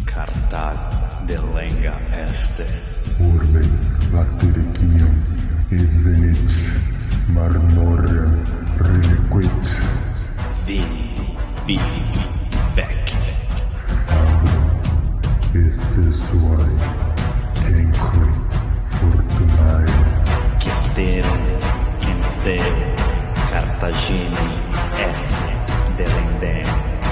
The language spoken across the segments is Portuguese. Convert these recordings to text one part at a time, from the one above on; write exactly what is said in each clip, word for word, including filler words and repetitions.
Cartago delenga este. Urbe latericium evenit marmora reliquit. Vini, vini, vec. Fabro esse suae cenque fortunae. Ceterum, Centheo, Cartaginem, F. delendem.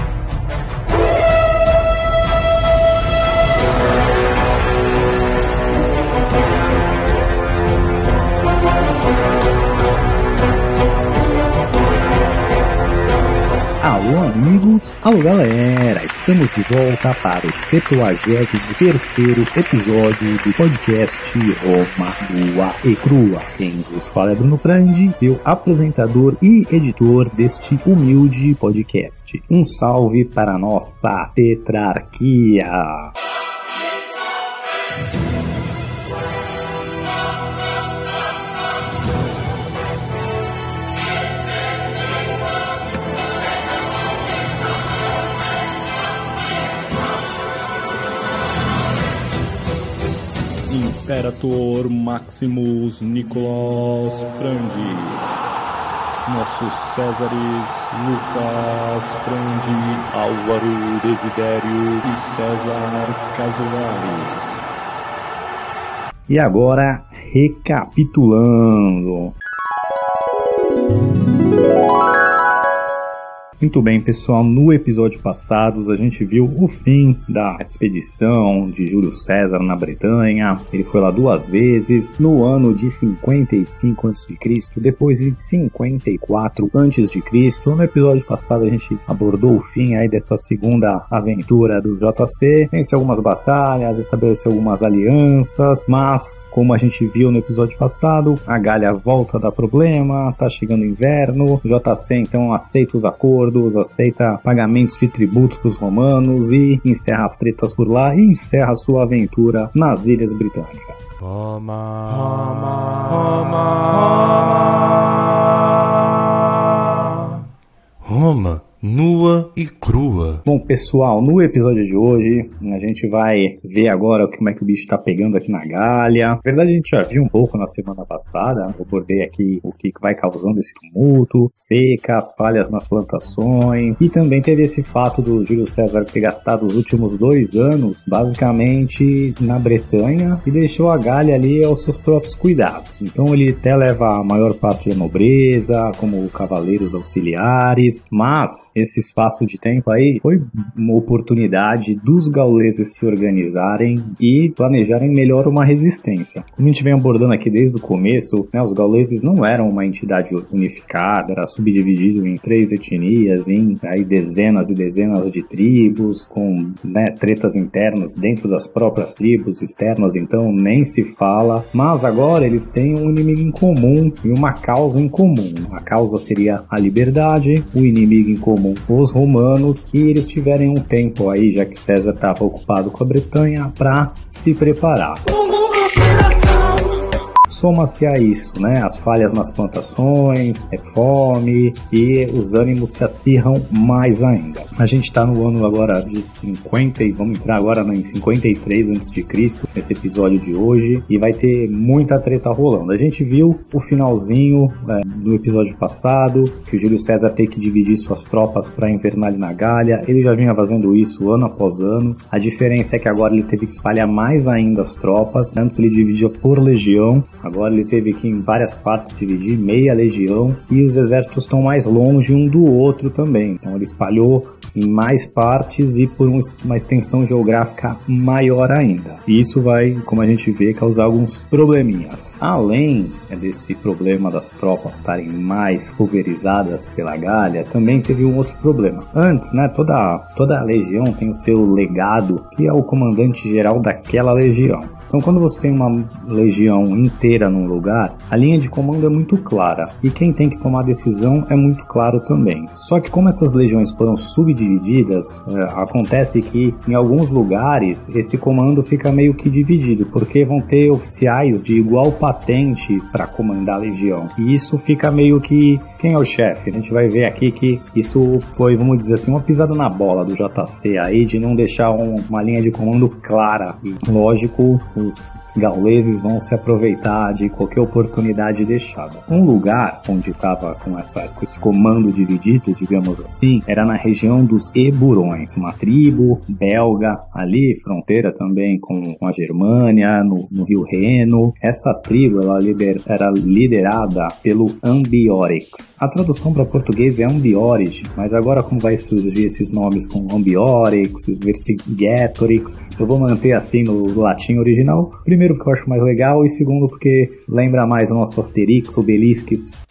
Alô amigos, alô galera, estamos de volta para o septuagésimo terceiro episódio do podcast Roma Nua e Crua. Quem vos fala é Bruno Prandi, eu apresentador e editor deste humilde podcast. Um salve para a nossa tetrarquia! Imperator Maximus Nicolas Frandi, nossos Césares Lucas Frandi, Álvaro Desidério e César Casolari. E agora, recapitulando. Muito bem, pessoal, no episódio passado a gente viu o fim da expedição de Júlio César na Bretanha. Ele foi lá duas vezes, no ano de cinquenta e cinco antes de Cristo, depois de cinquenta e quatro antes de Cristo. No episódio passado a gente abordou o fim aí dessa segunda aventura do J C, venceu algumas batalhas, estabeleceu algumas alianças, mas como a gente viu no episódio passado, a Gália volta a dar problema, tá chegando o inverno, o J C então aceita os acordos, aceita pagamentos de tributos para os romanos e encerra as tretas por lá e encerra sua aventura nas Ilhas Britânicas. Roma, Roma, Roma, Roma, nua e crua. Bom, pessoal, no episódio de hoje a gente vai ver agora como é que o bicho tá pegando aqui na Gália. Na verdade a gente já viu um pouco na semana passada, eu abordei aqui o que vai causando esse tumulto, secas, falhas nas plantações, e também teve esse fato do Júlio César ter gastado os últimos dois anos basicamente na Bretanha e deixou a Gália ali aos seus próprios cuidados. Então ele até leva a maior parte da nobreza, como cavaleiros auxiliares, mas esse espaço de tempo aí foi uma oportunidade dos gauleses se organizarem e planejarem melhor uma resistência. Como a gente vem abordando aqui desde o começo, né, os gauleses não eram uma entidade unificada, era subdividido em três etnias, em aí, dezenas e dezenas de tribos, com né, tretas internas dentro das próprias tribos, externas então nem se fala, mas agora eles têm um inimigo em comum e uma causa em comum. A causa seria a liberdade, o inimigo em comum os romanos, e eles tiverem um tempo aí, já que César estava ocupado com a Bretanha, para se preparar. Soma-se a isso, né? As falhas nas plantações, é fome e os ânimos se acirram mais ainda. A gente está no ano agora de cinquenta e vamos entrar agora em cinquenta e três antes de Cristo nesse episódio de hoje, e vai ter muita treta rolando. A gente viu o finalzinho é, do episódio passado, que o Júlio César tem que dividir suas tropas para invernar ali na Gália. Ele já vinha fazendo isso ano após ano. A diferença é que agora ele teve que espalhar mais ainda as tropas. Antes ele dividia por legião, agora ele teve que em várias partes dividir meia legião, e os exércitos estão mais longe um do outro também. Então ele espalhou em mais partes e por uma extensão geográfica maior ainda. E isso vai, como a gente vê, causar alguns probleminhas. Além desse problema das tropas estarem mais pulverizadas pela Gália, também teve um outro problema. Antes, né, toda, toda legião tem o seu legado, que é o comandante geral daquela legião. Então quando você tem uma legião inteira fronteira num lugar, a linha de comando é muito clara e quem tem que tomar a decisão é muito claro também. Só que como essas legiões foram subdivididas, é, acontece que em alguns lugares esse comando fica meio que dividido, porque vão ter oficiais de igual patente para comandar a legião. E isso fica meio que quem é o chefe? A gente vai ver aqui que isso foi, vamos dizer assim, uma pisada na bola do J C aí, de não deixar um, uma linha de comando clara. E, lógico, os gauleses vão se aproveitar de qualquer oportunidade deixada. Um lugar onde estava com, essa, com esse comando dividido, digamos assim, era na região dos Eburões, uma tribo belga ali, fronteira também com, com a Germânia, no, no Rio Reno. Essa tribo ela lider, era liderada pelo Ambiorix. A tradução para português é Ambiorix, mas agora como vai surgir esses nomes com Ambiorix, Vercingetorix, eu vou manter assim no latim original. Primeiro porque eu acho mais legal e segundo porque lembra mais o nosso Asterix, Obelix.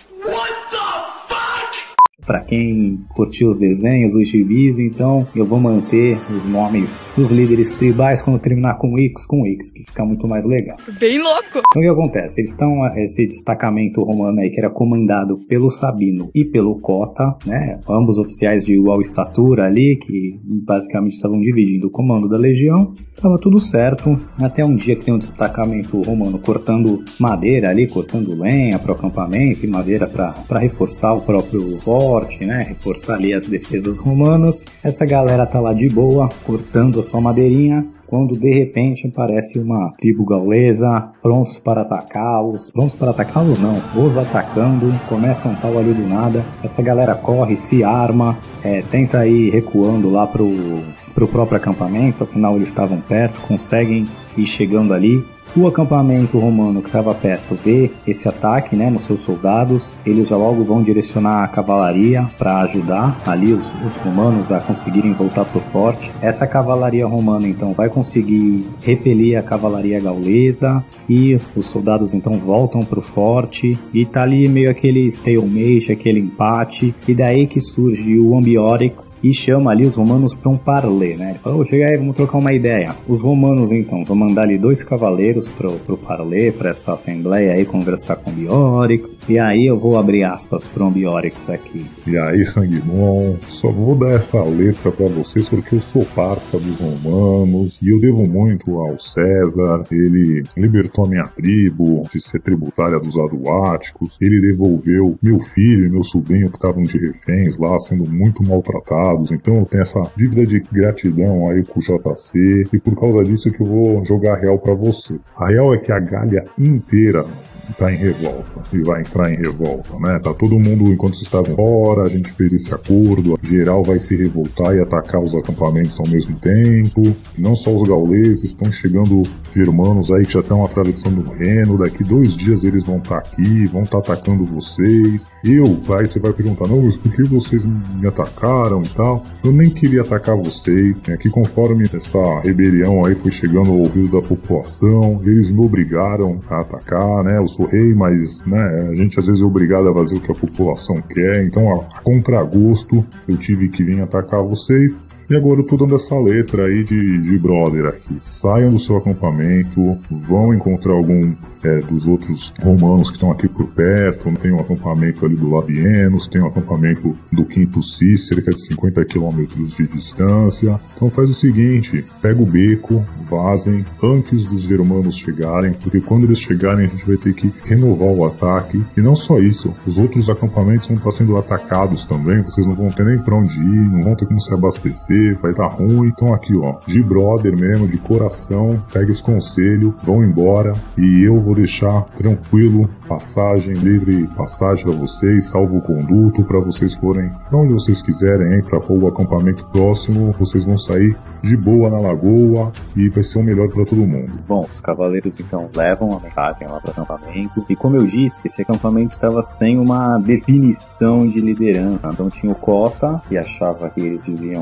Para quem curtiu os desenhos, os gibis, então eu vou manter os nomes dos líderes tribais quando terminar com X, com X, que fica muito mais legal. Bem louco! Então o que acontece? Eles estão, esse destacamento romano aí que era comandado pelo Sabino e pelo Cota, né? Ambos oficiais de igual estatura ali, que basicamente estavam dividindo o comando da legião. Tava tudo certo, até um dia que tem um destacamento romano cortando madeira ali, cortando lenha para o acampamento e madeira para reforçar o próprio forte, né? Reforçar ali as defesas romanas. Essa galera tá lá de boa, cortando a sua madeirinha, quando de repente aparece uma tribo gaulesa, prontos para atacá-los, prontos para atacá-los não, os atacando, começa um tal ali do nada, essa galera corre, se arma, é, tenta ir recuando lá pro, pro próprio acampamento, afinal eles estavam perto, conseguem ir chegando ali. O acampamento romano que estava perto vê esse ataque, né, nos seus soldados, eles já logo vão direcionar a cavalaria para ajudar ali os, os romanos a conseguirem voltar para o forte. Essa cavalaria romana então vai conseguir repelir a cavalaria gaulesa e os soldados então voltam para o forte e tá ali meio aquele stalemate, aquele empate, e daí que surge o Ambiorix e chama ali os romanos para um parley, né? Ele fala, oh, chega aí, vamos trocar uma ideia. Os romanos então vão mandar ali dois cavaleiros pro, pro parley, para essa assembleia aí conversar com o Ambiorix, e aí eu vou abrir aspas pro Ambiorix aqui. E aí, sangue bom, só vou dar essa letra pra vocês porque eu sou parça dos romanos e eu devo muito ao César. Ele libertou a minha tribo de ser tributária dos aduáticos, ele devolveu meu filho e meu sobrinho que estavam de reféns lá, sendo muito maltratados, então eu tenho essa dívida de gratidão aí com o J C, e por causa disso que eu vou jogar real pra você. A real é que a Gália inteira tá em revolta e vai entrar em revolta, né? Tá todo mundo, enquanto vocês estavam fora, a gente fez esse acordo, geral vai se revoltar e atacar os acampamentos ao mesmo tempo. Não só os gauleses, estão chegando germanos aí que já estão atravessando o Reno, daqui dois dias eles vão estar tá aqui, vão estar tá atacando vocês. Eu, aí você vai perguntar, não, mas por que vocês me atacaram e tal? Eu nem queria atacar vocês, né? Que conforme essa rebelião aí foi chegando ao ouvido da população, eles me obrigaram a atacar, né? Eu sou rei, mas, né, a gente às vezes é obrigado a fazer o que a população quer, então a, a contragosto eu tive que vir atacar vocês. E agora eu tô dando essa letra aí de, de brother aqui. Saiam do seu acampamento, vão encontrar algum é, dos outros romanos que estão aqui por perto. Tem um acampamento ali do Labienus, tem um acampamento do Quinto Cis, cerca de cinquenta quilômetros de distância. Então faz o seguinte, pega o beco, vazem antes dos germanos chegarem, porque quando eles chegarem a gente vai ter que renovar o ataque. E não só isso, os outros acampamentos vão estar sendo atacados também, vocês não vão ter nem pra onde ir, não vão ter como se abastecer, vai dar ruim. Então aqui ó, de brother mesmo, de coração, pega esse conselho, vão embora e eu vou deixar tranquilo passagem, livre passagem para vocês, salvo conduto para vocês forem pra onde vocês quiserem, hein, para o acampamento próximo, vocês vão sair de boa na lagoa e vai ser o melhor para todo mundo. Bom, os cavaleiros então levam a mensagem lá para o acampamento e, como eu disse, esse acampamento estava sem uma definição de liderança. Então tinha o Cota, que achava que eles deviam permanecer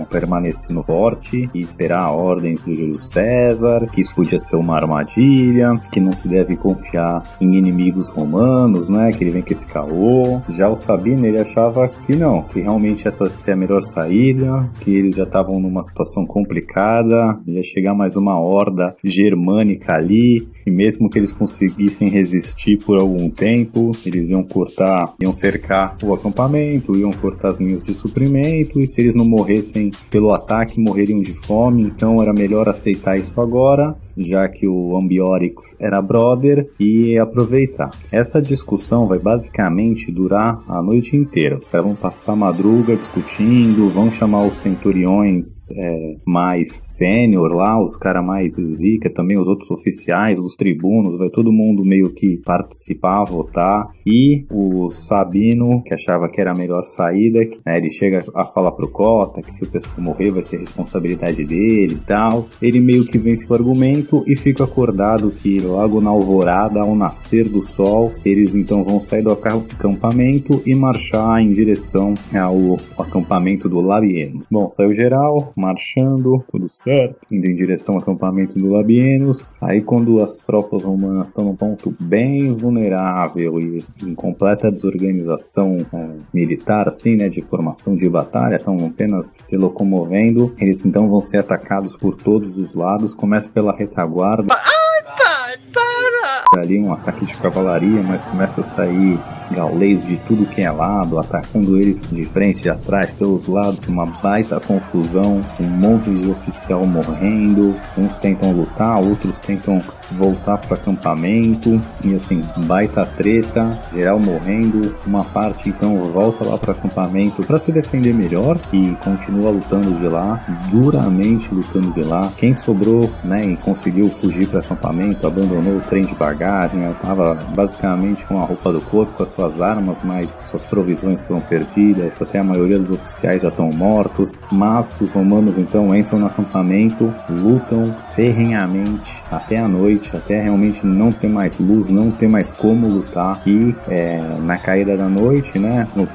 permanecer no forte e esperar ordens do Júlio César, que isso podia ser uma armadilha, que não se deve confiar em inimigos romanos, né, que ele vem com esse caô. Já o Sabino, ele achava que não, que realmente essa seria a melhor saída, que eles já estavam numa situação complicada, ia chegar mais uma horda germânica ali, e mesmo que eles conseguissem resistir por algum tempo, eles iam cortar, iam cercar o acampamento, iam cortar as linhas de suprimento, e se eles não morressem pelo ataque, morreriam de fome. Então era melhor aceitar isso agora, já que o Ambiorix era brother, e aproveitar. Essa discussão vai basicamente durar a noite inteira. Os caras vão passar a madruga discutindo, vão chamar os centuriões é, mais sênior lá, os caras mais zica, também os outros oficiais, os tribunos, vai todo mundo meio que participar, votar. E o Sabino, que achava que era a melhor saída, né, ele chega a falar pro Cota que se o pessoal morrer vai ser responsabilidade dele e tal. Ele meio que vence o argumento e fica acordado que logo na alvorada, ao nascer do sol, eles então vão sair do acampamento e marchar em direção ao acampamento do Labienus. Bom, saiu geral, marchando, tudo certo, indo em direção ao acampamento do Labienus. Aí quando as tropas romanas estão num ponto bem vulnerável e em completa desorganização é, militar, assim, né, de formação de batalha, estão apenas se locomovendo, eles então vão ser atacados por todos os lados. Começa pela retaguarda. Ai, pai, para! Ali um ataque de cavalaria, mas começa a sair gaulês de tudo que é lado, atacando eles de frente, de atrás, pelos lados, uma baita confusão, um monte de oficial morrendo, uns tentam lutar, outros tentam voltar para o acampamento, e assim, baita treta, geral morrendo. Uma parte então volta lá para o acampamento para se defender melhor e continua lutando de lá, duramente lutando de lá. Quem sobrou, né, e conseguiu fugir para o acampamento, abandonou o trem de bagagem, estava basicamente com a roupa do corpo, com as suas armas, mas suas provisões foram perdidas, até a maioria dos oficiais já estão mortos. Mas os romanos então entram no acampamento, lutam ferrenhamente até a noite, até realmente não ter mais luz, não ter mais como lutar. E é, na caída da noite, né, no,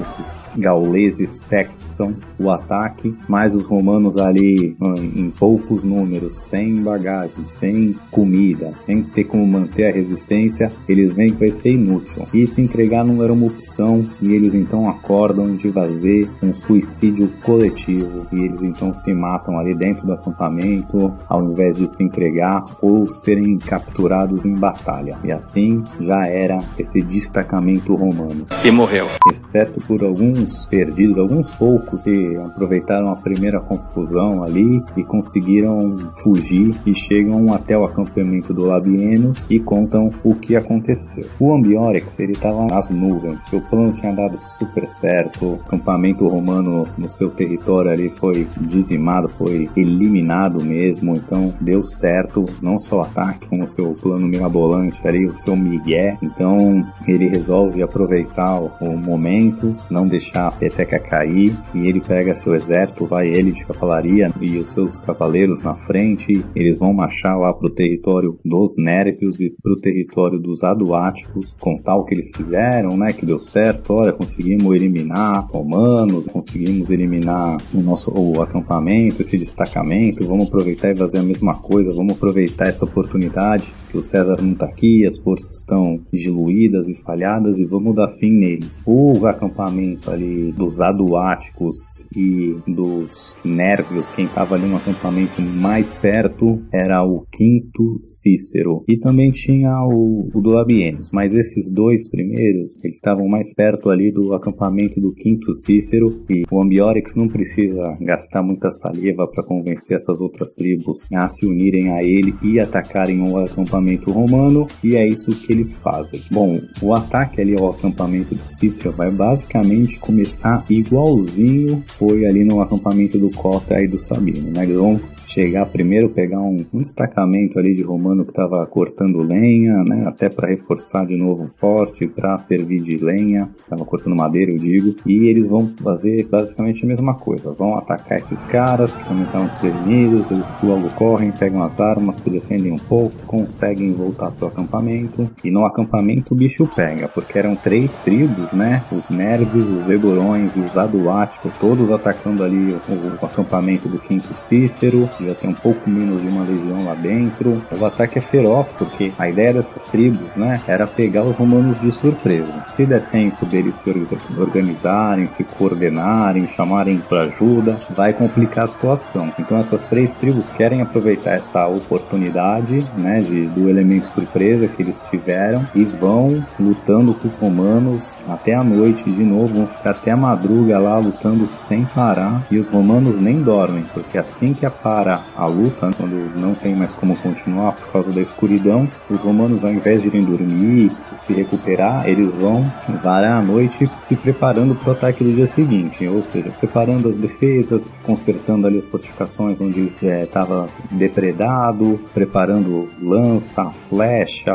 os gauleses sexam o ataque, mas os romanos ali em poucos números, sem bagagem, sem comida, sem ter como manter a resistência, eles veem que vai ser inútil. E se entregar não era uma opção, e eles então acordam de fazer um suicídio coletivo, e eles então se matam ali dentro do acampamento, ao invés de se entregar ou serem capturados em batalha. E assim já era esse destacamento romano. E morreu. Exceto por alguns perdidos, alguns poucos que aproveitaram a primeira confusão ali e conseguiram fugir e chegam até o acampamento do Labienus e contam o que aconteceu. O Ambiorix, ele estava nas nuvens, seu plano tinha dado super certo, o acampamento romano no seu território ali foi dizimado, foi eliminado mesmo, então deu certo, não só o ataque, como o seu plano mirabolante ali, o seu migué. Então ele resolve aproveitar o momento, não deixar a peteca cair, e ele pega seu exército, vai ele de cavalaria e os seus cavaleiros na frente, eles vão marchar lá pro território dos Nérvios e pro território dos Aduáticos, contar o que eles fizeram, né, que deu certo, olha, conseguimos eliminar romanos, conseguimos eliminar o nosso o acampamento, esse destacamento, vamos aproveitar e fazer a mesma coisa, vamos aproveitar essa oportunidade que o César não tá aqui, as forças estão diluídas, espalhadas, e vamos dar fim neles. O acampamento ali dos Aduáticos e dos Nérvios, quem tava ali no acampamento mais perto era o Quinto Cícero, e também tinha o, o do Labienus, mas esses dois primeiros, eles estavam mais perto ali do acampamento do Quinto Cícero, e o Ambiorix não precisa gastar muita saliva para convencer essas outras tribos a se unirem a ele e atacarem o acampamento romano, e é isso que eles fazem. Bom, o ataque ali ao acampamento do Cícero vai basicamente começar igualzinho foi ali no acampamento do Cota e do Sabino, né? Eles vão chegar primeiro, pegar um, um destacamento ali de romano que estava cortando lenha, né, até para reforçar de novo o forte, para para servir de lenha, estava cortando madeira, eu digo, e eles vão fazer basicamente a mesma coisa, vão atacar esses caras que também estão desprevenidos, eles logo correm, pegam as armas, se defendem um pouco, conseguem voltar pro acampamento, e no acampamento o bicho pega, porque eram três tribos, né, os Nervos, os Egorões e os Aduáticos, todos atacando ali o, o acampamento do quinto Cícero, já tem um pouco menos de uma legião lá dentro. O ataque é feroz, porque a ideia dessas tribos, né, era pegar os romanos de surpresa. Se der tempo deles se organizarem, se coordenarem, chamarem para ajuda, vai complicar a situação. Então essas três tribos querem aproveitar essa oportunidade, né, de, do elemento surpresa que eles tiveram e vão lutando com os romanos até a noite de novo, vão ficar até a madruga lá lutando sem parar, e os romanos nem dormem, porque assim que para a luta, quando não tem mais como continuar por causa da escuridão, os romanos, ao invés de irem dormir, se recuperar, eles vão varar a noite se preparando para o ataque do dia seguinte, ou seja, preparando as defesas, consertando ali as fortificações onde estava é, depredado, preparando lança, flecha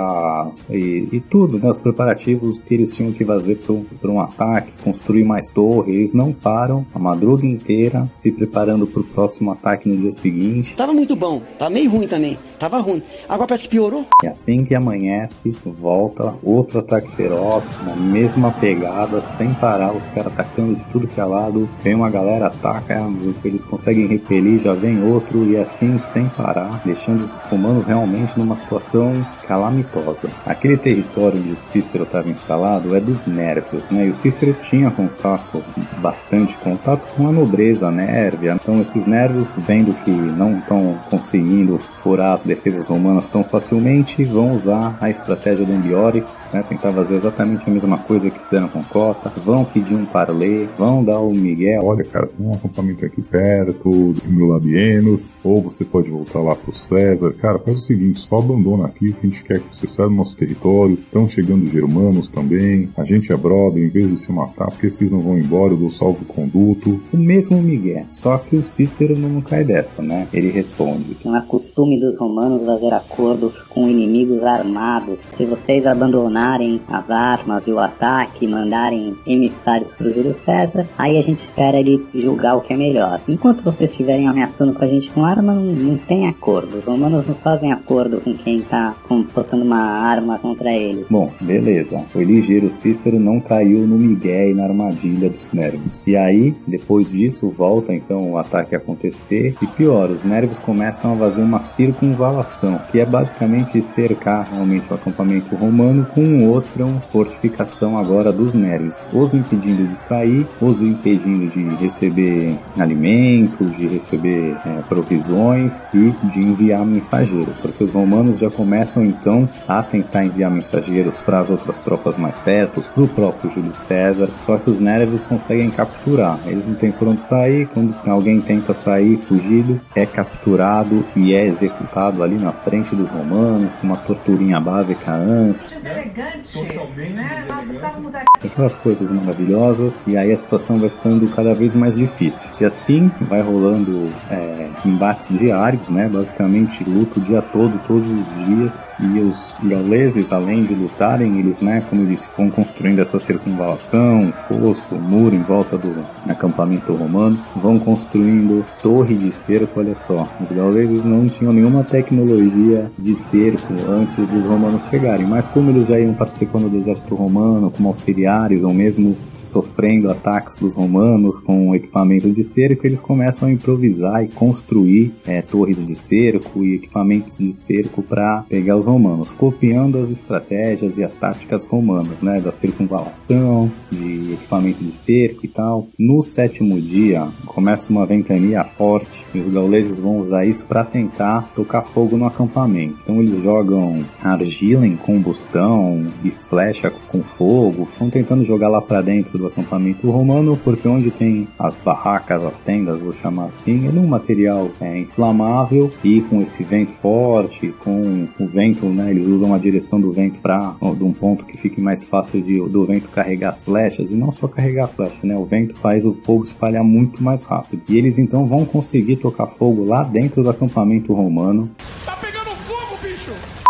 e, e tudo, né, os preparativos que eles tinham que fazer para um ataque, construir mais torre. Eles não param a madruga inteira se preparando para o próximo ataque no dia seguinte. Tava muito bom, tava meio ruim também, tava ruim, agora parece que piorou. E assim que amanhece, volta outro ataque feroz, na mesma pegada, sem parar, os caras atacando de tudo que é lado, vem uma galera, ataca, eles conseguem repelir, já vem outro, e assim sem parar, deixando os romanos realmente numa situação calamitosa. Aquele território onde o Cícero estava instalado é dos Nervios, né, e o Cícero tinha contato, bastante contato com a nobreza nérvia, então esses Nervios, vendo que não estão conseguindo furar as defesas romanas tão facilmente, vão usar a estratégia do Ambiorix, né, tentar fazer exatamente a mesma coisa que fizeram com Cota, vão pedir um parlê, vão dar o Miguel. Olha, cara, tem um acampamento aqui perto do Labienos, ou você pode voltar lá pro César. Cara, faz o seguinte, só abandona aqui que a gente quer que você saia do nosso território, estão chegando os germanos também, a gente é brother, em vez de se matar, porque vocês não vão embora, eu dou salvo-conduto. O mesmo Miguel, só que o Cícero não cai dessa, né? Ele responde: não é costume dos romanos fazer acordos com inimigos armados. Se vocês abandonarem as armas e o ataque, mandarem emissários pro Júlio César, aí a gente espera ele julgar o que é melhor. Enquanto vocês estiverem ameaçando com a gente com arma, não, não tem acordo. Os romanos não fazem acordo com quem tá botando uma arma contra eles. Bom, beleza. O ligeiro Cícero não caiu no migué e na armadilha dos Nervos. E aí, depois disso, volta então o ataque a acontecer. E pior, os Nervos começam a fazer uma circunvalação, que é basicamente cercar realmente o acampamento romano com outra fortificação agora dos Nervos, os impedindo de sair, os impedindo de receber alimentos, de receber é, provisões e de enviar mensageiros, porque os romanos já começam então a tentar enviar mensageiros para as outras tropas mais perto, para o próprio Júlio César, só que os Nervos conseguem capturar, eles não têm por onde sair, quando alguém tenta sair fugido, é capturado e é executado ali na frente dos romanos, com uma torturinha básica antes. Deselegante, né? Nós estávamos aqui. Aquelas coisas maravilhosas, e aí a situação vai ficando cada vez mais difícil. E assim vai rolando é, embates diários, né? Basicamente luta o dia todo, todos os dias, e os gauleses, além de lutarem, eles, né, como eu disse, vão construindo essa circunvalação, um fosso, um muro em volta do acampamento romano, vão construindo torre de cerco. Olha só, os gauleses não tinham nenhuma tecnologia de cerco antes dos romanos chegarem, mas como eles já iam participando do exército romano como auxiliares ou mesmo sofrendo ataques dos romanos com equipamento de cerco, eles começam a improvisar e construir é, torres de cerco e equipamentos de cerco para pegar os romanos, copiando as estratégias e as táticas romanas, né, da circunvalação, de equipamento de cerco e tal. No sétimo dia começa uma ventania forte e os gauleses vão usar isso para tentar tocar fogo no acampamento. Então eles jogam argila em combustão e flecha com fogo, vão tentando jogar lá para dentro do acampamento romano, porque onde tem as barracas, as tendas, vou chamar assim, é um material é, inflamável, e com esse vento forte, com o vento, né, eles usam a direção do vento para de um ponto que fique mais fácil de, do vento carregar as flechas, e não só carregar a flecha, né, o vento faz o fogo espalhar muito mais rápido, e eles então vão conseguir tocar fogo lá dentro do acampamento romano. Tá pegando fogo, bicho!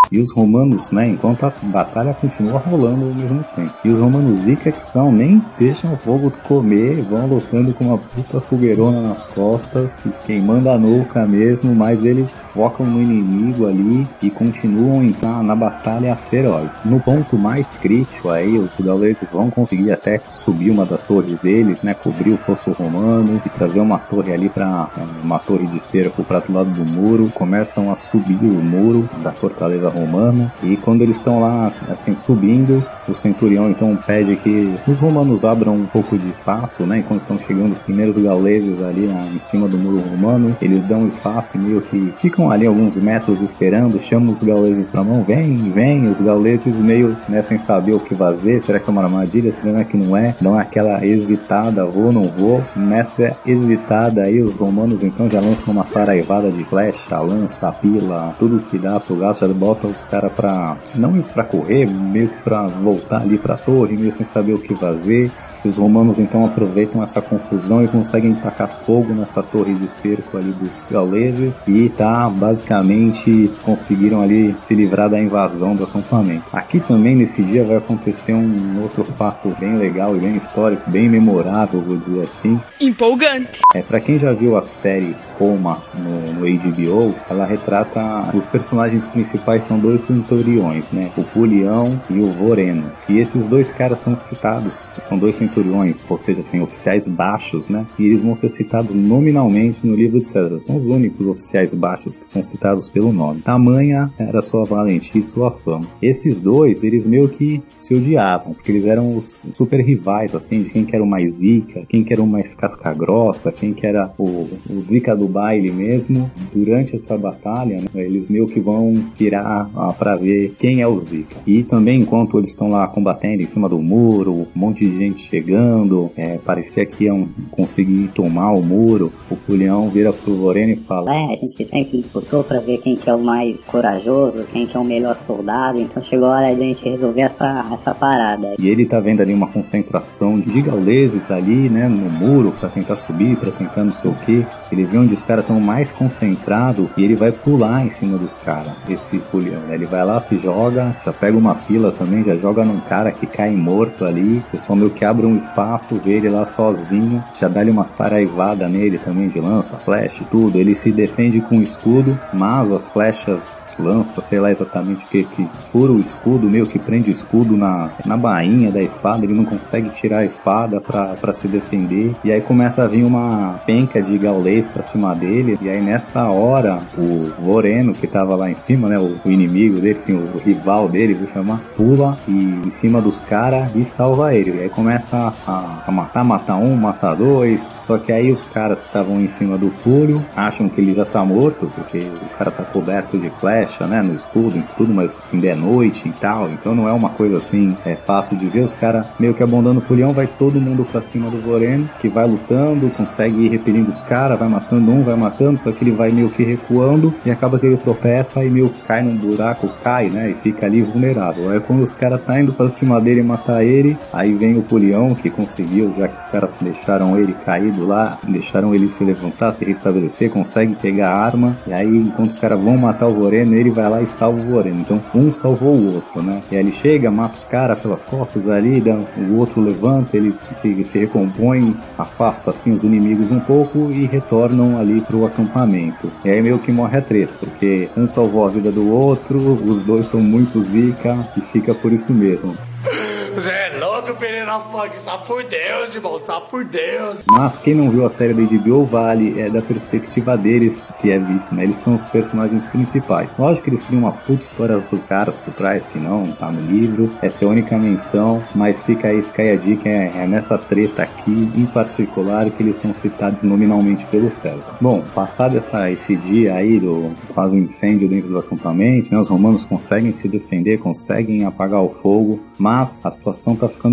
E os romanos, né, enquanto a batalha continua rolando ao mesmo tempo. E os romanos zica que são, nem deixam o fogo comer, vão lutando com uma puta fogueirona nas costas, queimando a nuca mesmo, mas eles focam no inimigo ali e continuam então na batalha feroz. No ponto mais crítico aí, os gauleses vão conseguir até subir uma das torres deles, né, cobrir o fosso romano e trazer uma torre ali para uma torre de cerco para do lado do muro. Começam a subir o muro da fortaleza romana e quando eles estão lá assim subindo, o centurião então pede que os romanos abram um pouco de espaço, né, enquanto estão chegando os primeiros gauleses ali na, em cima do muro romano. Eles dão espaço e meio que ficam ali alguns metros esperando, chamam os gauleses pra mão, vem, vem, os gauleses meio, né, sem saber o que fazer, será que é uma armadilha, será que não é, dão aquela hesitada, vou, não vou. Nessa hesitada aí, os romanos então já lançam uma saraivada de flecha, lança, pila, tudo que dá pro gasto, já botam os caras pra, não pra correr, meio que pra voltar ali pra torre, meio sem saber o que fazer. Os romanos então aproveitam essa confusão e conseguem tacar fogo nessa torre de cerco ali dos gauleses e tá, basicamente conseguiram ali se livrar da invasão do acampamento. Aqui também nesse dia vai acontecer um outro fato bem legal e bem histórico, bem memorável, vou dizer assim. Empolgante! É, pra quem já viu a série Roma no, no H B O, ela retrata, os personagens principais são dois centuriões, né, o Pulião e o Voreno, e esses dois caras são citados, são dois centuriões, ou seja, assim, oficiais baixos, né? E eles vão ser citados nominalmente no livro de César. São os únicos oficiais baixos que são citados pelo nome. Tamanha era sua valentia e sua fama. Esses dois, eles meio que se odiavam, porque eles eram os super rivais, assim, de quem que era o mais zica, quem que era o mais casca grossa, quem que era o, o zica do baile mesmo. Durante essa batalha, né, eles meio que vão tirar ah, pra ver quem é o zica. E também, enquanto eles estão lá combatendo em cima do muro, um monte de gente chegando, é, parecia que iam conseguir tomar o muro, o Pulião vira pro Voreno e fala: é, a gente sempre disputou pra ver quem que é o mais corajoso, quem que é o melhor soldado, então chegou a hora de a gente resolver essa, essa parada. E ele tá vendo ali uma concentração de gauleses ali, né, no muro, pra tentar subir, pra tentar não sei o que. Ele vê onde os caras estão mais concentrados e ele vai pular em cima dos caras, esse Pulião, né? Ele vai lá, se joga, já pega uma pila também, já joga num cara que cai morto ali, o pessoal meio que abre um espaço, vê ele lá sozinho, já dá-lhe uma saraivada nele também de lança, flecha e tudo. Ele se defende com o escudo, mas as flechas, lança, sei lá exatamente o que, que fura o escudo, meio que prende o escudo na, na bainha da espada, ele não consegue tirar a espada pra, pra se defender, e aí começa a vir uma penca de gaulês pra cima dele, e aí nessa hora, o Voreno, que tava lá em cima, né, o, o inimigo dele, assim, o, o rival dele, vou chamar, pula e em cima dos caras e salva ele, e aí começa a, a matar, matar um, matar dois, só que aí os caras que estavam em cima do Púlio acham que ele já tá morto, porque o cara tá coberto de flecha, né, no escudo e tudo, mas ainda é noite e tal, então não é uma coisa assim, é fácil de ver. Os caras meio que abandonando o Pulião, vai todo mundo pra cima do Voreno, que vai lutando, consegue ir repelindo os caras, vai matando um, vai matando, só que ele vai meio que recuando e acaba que ele tropeça e meio que cai num buraco, cai, né, e fica ali vulnerável. Aí quando os caras tá indo pra cima dele e matar ele, aí vem o Pulião, que conseguiu, já que os caras deixaram ele caído lá, deixaram ele se levantar, se restabelecer, consegue pegar a arma, e aí enquanto os caras vão matar o Voreno, ele vai lá e salva o Voreno. Então um salvou o outro, né? E aí ele chega, mata os caras pelas costas ali, dá, o outro levanta, eles se, se recompõem, afasta assim os inimigos um pouco e retornam ali pro acampamento. E aí meio que morre a treta, porque um salvou a vida do outro, os dois são muito zica e fica por isso mesmo. Você é louco, Pereira Funk, só por Deus, irmão, só por Deus. Mas quem não viu a série da H B O vale é da perspectiva deles que é visto, né? Eles são os personagens principais. Lógico que eles criam uma puta história pros caras por trás que não tá no livro, essa é a única menção, mas fica aí, fica aí a dica, é, é nessa treta aqui em particular que eles são citados nominalmente pelo César. Bom, passado essa, esse dia aí do quase incêndio dentro do acampamento, né? Os romanos conseguem se defender, conseguem apagar o fogo, mas a situação tá ficando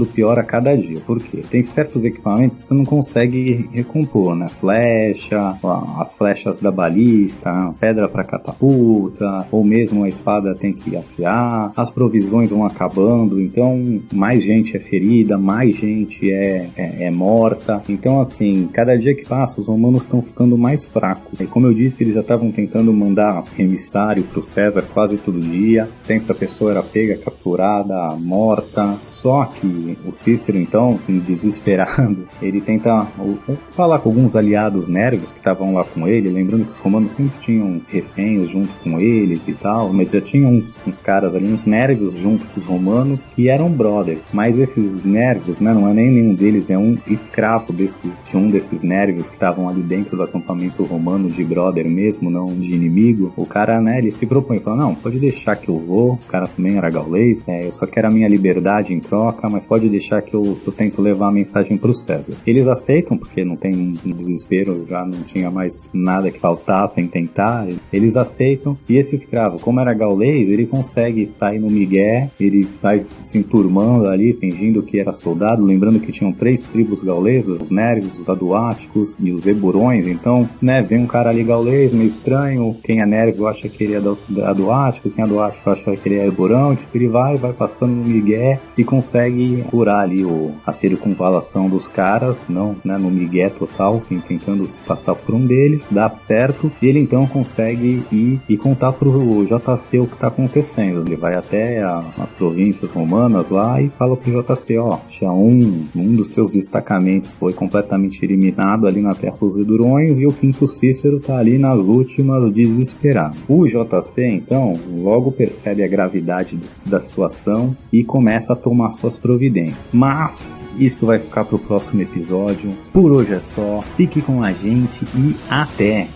ficando pior a cada dia. Por quê? Tem certos equipamentos que você não consegue recompor, né? Flecha, as flechas da balista, pedra para catapulta, ou mesmo a espada tem que afiar, as provisões vão acabando, então mais gente é ferida, mais gente é, é, é morta. Então assim, cada dia que passa os romanos estão ficando mais fracos. E como eu disse, eles já estavam tentando mandar emissário pro César quase todo dia, sempre a pessoa era pega, capturada, morta. Só que o Cícero então, desesperado, ele tenta falar com alguns aliados nervos que estavam lá com ele, lembrando que os romanos sempre tinham reféns junto com eles e tal, mas já tinham uns, uns caras ali, uns nervos junto com os romanos que eram brothers. Mas esses nervos, né, não é nem nenhum deles, é um escravo desses, de um desses nervos que estavam ali dentro do acampamento romano, de brother mesmo, não de inimigo. O cara, né, ele se propõe, fala, não, pode deixar que eu vou, o cara também era gaulês, é, eu só quero a minha liberdade em troca, mas pode deixar que eu, eu tento levar a mensagem pro César. Eles aceitam, porque não tem um desespero, já não tinha mais nada que faltasse em tentar, eles aceitam, e esse escravo, como era gaulês, ele consegue sair no migué, ele vai se enturmando ali, fingindo que era soldado, lembrando que tinham três tribos gaulesas, os Nervos, os Aduáticos e os Eburões, então, né, vem um cara ali gaulês, meio estranho, quem é Nervo acha que ele é Aduático, quem é Aduático acha que ele é Eburão, tipo, ele vai, vai passando no migué e consegue curar ali o, a circunvalação dos caras, não, né, no migué total, enfim, tentando se passar por um deles, dá certo, e ele então consegue ir e contar pro J C o que tá acontecendo. Ele vai até a, as províncias romanas lá e fala pro J C, ó, tinha um, um dos teus destacamentos foi completamente eliminado ali na Terra dos Edurões e o quinto Cícero tá ali nas últimas desesperado. O J C, então, logo percebe a gravidade do, da situação e começa a tomar suas providências. Mas isso vai ficar pro próximo episódio. Por hoje é só. Fique com a gente e até!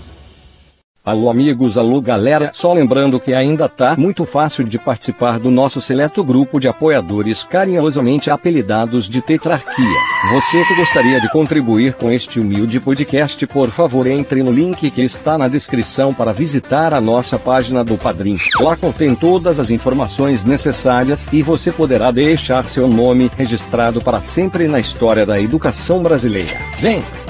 Alô amigos, alô galera, só lembrando que ainda tá muito fácil de participar do nosso seleto grupo de apoiadores carinhosamente apelidados de Tetrarquia. Você que gostaria de contribuir com este humilde podcast, por favor entre no link que está na descrição para visitar a nossa página do Padrim. Lá contém todas as informações necessárias e você poderá deixar seu nome registrado para sempre na história da educação brasileira. Vem!